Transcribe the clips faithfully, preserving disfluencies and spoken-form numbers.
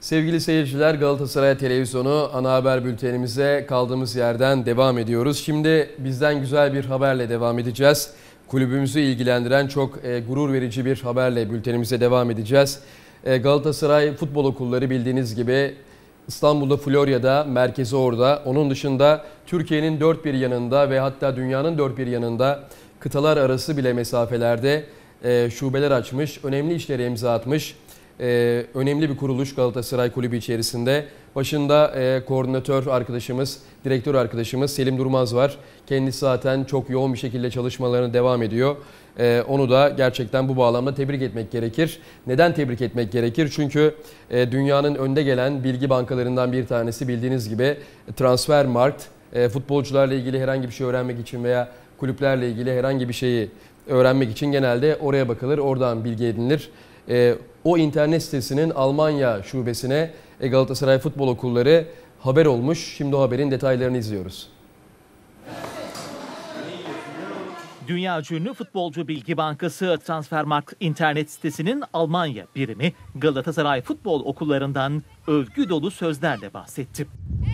Sevgili seyirciler, Galatasaray Televizyonu ana haber bültenimize kaldığımız yerden devam ediyoruz. Şimdi bizden güzel bir haberle devam edeceğiz. Kulübümüzü ilgilendiren çok e, gurur verici bir haberle bültenimize devam edeceğiz. E, Galatasaray Futbol Okulları bildiğiniz gibi İstanbul'da, Florya'da, merkezi orada. Onun dışında Türkiye'nin dört bir yanında ve hatta dünyanın dört bir yanında kıtalar arası bile mesafelerde e, şubeler açmış, önemli işlere imza atmış. Ee, önemli bir kuruluş Galatasaray Kulübü içerisinde. Başında e, koordinatör arkadaşımız, direktör arkadaşımız Selim Durmaz var. Kendisi zaten çok yoğun bir şekilde çalışmalarına devam ediyor. Ee, onu da gerçekten bu bağlamda tebrik etmek gerekir. Neden tebrik etmek gerekir? Çünkü e, dünyanın önde gelen bilgi bankalarından bir tanesi, bildiğiniz gibi Transfermarkt. E, futbolcularla ilgili herhangi bir şey öğrenmek için veya kulüplerle ilgili herhangi bir şeyi öğrenmek için genelde oraya bakılır, oradan bilgi edinilir. E, o internet sitesinin Almanya şubesine Galatasaray Futbol Okulları haber olmuş. Şimdi o haberin detaylarını izliyoruz. Dünyaca ünlü futbolcu bilgi bankası Transfermarkt internet sitesinin Almanya birimi Galatasaray Futbol Okullarından övgü dolu sözlerle bahsetti.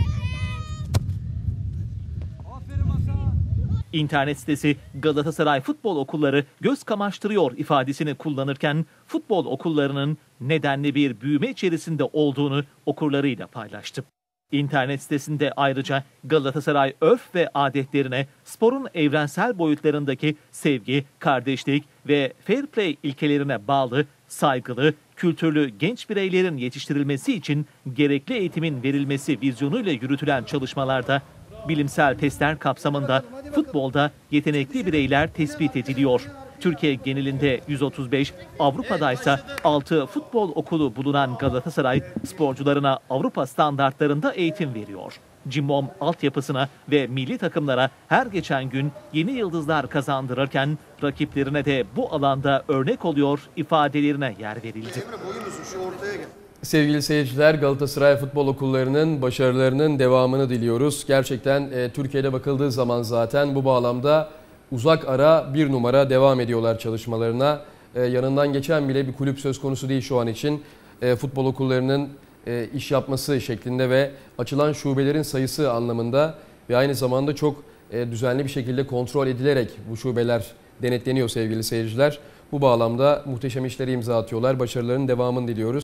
İnternet sitesi Galatasaray Futbol Okulları göz kamaştırıyor ifadesini kullanırken futbol okullarının nedenli bir büyüme içerisinde olduğunu okurlarıyla paylaştı. İnternet sitesinde ayrıca Galatasaray örf ve adetlerine, sporun evrensel boyutlarındaki sevgi, kardeşlik ve fair play ilkelerine bağlı, saygılı, kültürlü genç bireylerin yetiştirilmesi için gerekli eğitimin verilmesi vizyonuyla yürütülen çalışmalarda bilimsel testler kapsamında futbolda yetenekli bireyler tespit ediliyor. Türkiye genelinde yüz otuz beş, Avrupa'da ise altı futbol okulu bulunan Galatasaray sporcularına Avrupa standartlarında eğitim veriyor. Cimbom altyapısına ve milli takımlara her geçen gün yeni yıldızlar kazandırırken rakiplerine de bu alanda örnek oluyor ifadelerine yer verildi. Sevgili seyirciler, Galatasaray Futbol Okulları'nın başarılarının devamını diliyoruz. Gerçekten e, Türkiye'de bakıldığı zaman zaten bu bağlamda uzak ara bir numara devam ediyorlar çalışmalarına. E, yanından geçen bile bir kulüp söz konusu değil şu an için. E, futbol okullarının e, iş yapması şeklinde ve açılan şubelerin sayısı anlamında ve aynı zamanda çok e, düzenli bir şekilde kontrol edilerek bu şubeler denetleniyor sevgili seyirciler. Bu bağlamda muhteşem işleri imza atıyorlar. Başarılarının devamını diliyoruz.